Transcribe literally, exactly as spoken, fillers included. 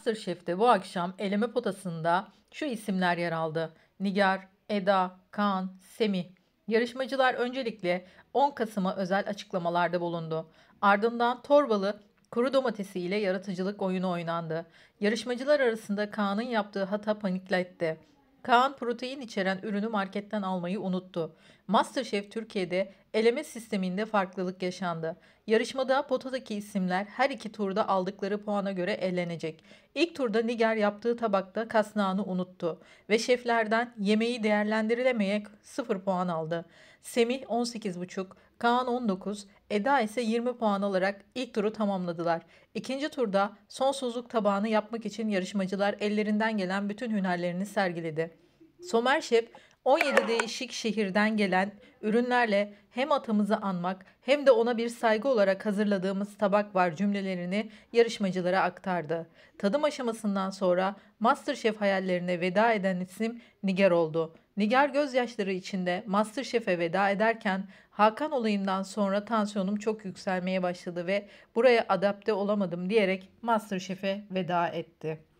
MasterChef'te bu akşam eleme potasında şu isimler yer aldı: Nigar, Eda, Kaan, Semih. Yarışmacılar öncelikle on Kasım'a özel açıklamalarda bulundu. Ardından torbalı kuru domatesi ile yaratıcılık oyunu oynandı. Yarışmacılar arasında Kaan'ın yaptığı hata panikletti. Kaan protein içeren ürünü marketten almayı unuttu. MasterChef Türkiye'de eleme sisteminde farklılık yaşandı. Yarışmada potadaki isimler her iki turda aldıkları puana göre elenecek. İlk turda Niger yaptığı tabakta kasnağını unuttu ve şeflerden yemeği değerlendirilemeyerek sıfır puan aldı. Semih on sekiz buçuk, Kaan on dokuz, Eda ise yirmi puan alarak ilk turu tamamladılar. İkinci turda sonsuzluk tabağını yapmak için yarışmacılar ellerinden gelen bütün hünerlerini sergiledi. Somer Şef on yedi değişik şehirden gelen ürünlerle hem atamızı anmak hem de ona bir saygı olarak hazırladığımız tabak var cümlelerini yarışmacılara aktardı. Tadım aşamasından sonra MasterChef hayallerine veda eden isim Nigar oldu. Nigar gözyaşları içinde MasterChef'e veda ederken Hakan olayından sonra tansiyonum çok yükselmeye başladı ve buraya adapte olamadım diyerek MasterChef'e veda etti.